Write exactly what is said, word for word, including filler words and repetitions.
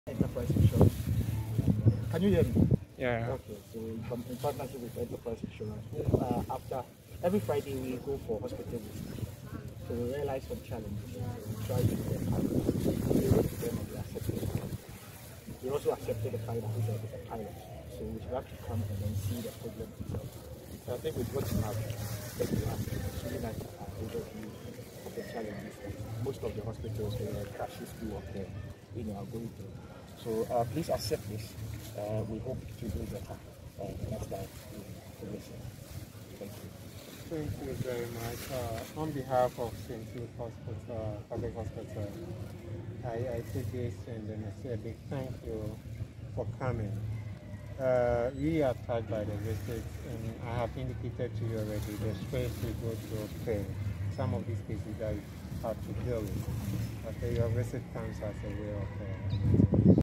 Enterprise Insurance. Can you hear me? Yeah. Okay, so from in partnership with Enterprise Insurance, uh, after every Friday we go for hospital visits. So we realize some challenges. So we try to get them. We wrote to them and we accepted it. We also accepted the fact that we are the pilot. So we should have to come and then see the problem itself. So I think with what you have, what you have, it's really nice to have overview of the challenges that most of the hospitals where crashes do occur, you know, are going through. So uh, please accept this. Uh, we hope to do better uh, next time to listen. Thank you. Thank you very much. Uh, on behalf of Saint Luke Hospital, Public Hospital, I, I take this and then I say a big thank you for coming. Uh, we are touched by the visit, and I have indicated to you already the stress we go through pain. Some of these cases that we have to deal with. But your visit comes as a way of uh,